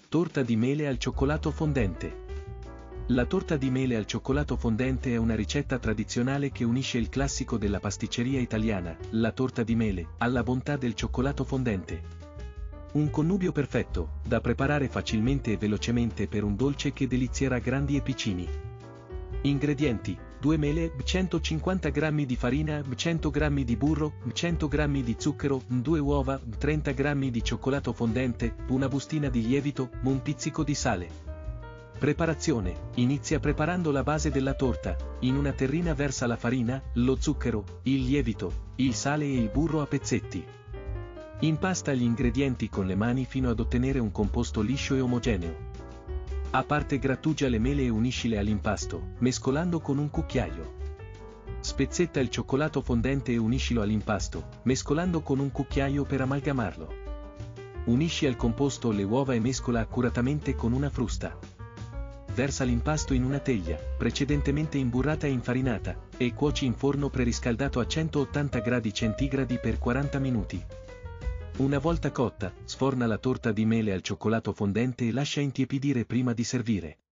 Torta di mele al cioccolato fondente. La torta di mele al cioccolato fondente è una ricetta tradizionale che unisce il classico della pasticceria italiana, la torta di mele, alla bontà del cioccolato fondente. Un connubio perfetto, da preparare facilmente e velocemente per un dolce che delizierà grandi e piccini. Ingredienti: 2 mele, 150 g di farina, 100 g di burro, 100 g di zucchero, 2 uova, 30 g di cioccolato fondente, una bustina di lievito, un pizzico di sale. Preparazione: inizia preparando la base della torta. In una terrina versa la farina, lo zucchero, il lievito, il sale e il burro a pezzetti. Impasta gli ingredienti con le mani fino ad ottenere un composto liscio e omogeneo. A parte grattugia le mele e uniscile all'impasto, mescolando con un cucchiaio. Spezzetta il cioccolato fondente e uniscilo all'impasto, mescolando con un cucchiaio per amalgamarlo. Unisci al composto le uova e mescola accuratamente con una frusta. Versa l'impasto in una teglia, precedentemente imburrata e infarinata, e cuoci in forno preriscaldato a 180 gradi centigradi per 40 minuti. Una volta cotta, sforna la torta di mele al cioccolato fondente e lascia intiepidire prima di servire.